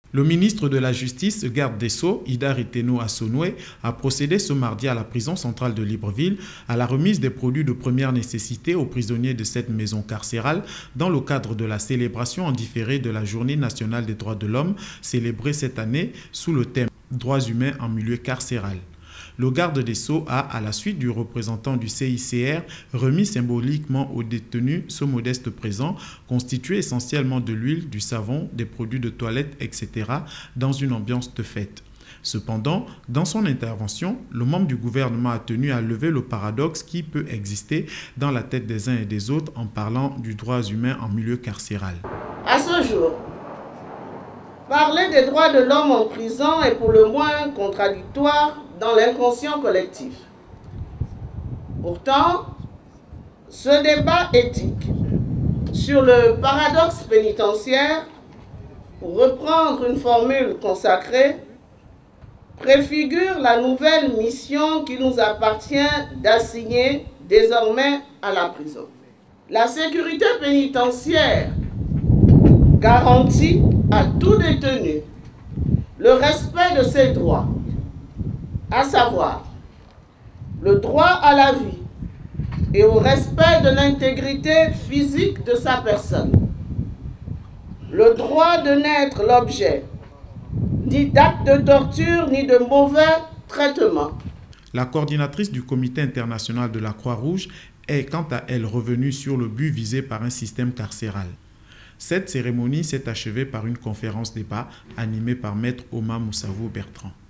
Le ministre de la Justice, garde des Sceaux, Ida Riteno Asonoué, a procédé ce mardi à la prison centrale de Libreville à la remise des produits de première nécessité aux prisonniers de cette maison carcérale dans le cadre de la célébration en différé de la Journée nationale des droits de l'homme célébrée cette année sous le thème « Droits humains en milieu carcéral ». Le garde des Sceaux a, à la suite du représentant du CICR, remis symboliquement aux détenus ce modeste présent, constitué essentiellement de l'huile, du savon, des produits de toilette, etc., dans une ambiance de fête. Cependant, dans son intervention, le membre du gouvernement a tenu à lever le paradoxe qui peut exister dans la tête des uns et des autres en parlant du droit humain en milieu carcéral. À ce jour, parler des droits de l'homme en prison est pour le moins contradictoire dans l'inconscient collectif. Pourtant, ce débat éthique sur le paradoxe pénitentiaire, pour reprendre une formule consacrée, préfigure la nouvelle mission qui nous appartient d'assigner désormais à la prison. La sécurité pénitentiaire garantit à tout détenu le respect de ses droits, à savoir le droit à la vie et au respect de l'intégrité physique de sa personne, le droit de n'être l'objet ni d'actes de torture ni de mauvais traitements. La coordinatrice du Comité international de la Croix-Rouge est quant à elle revenue sur le but visé par un système carcéral. Cette cérémonie s'est achevée par une conférence débat animée par Maître Omar Moussavou Bertrand.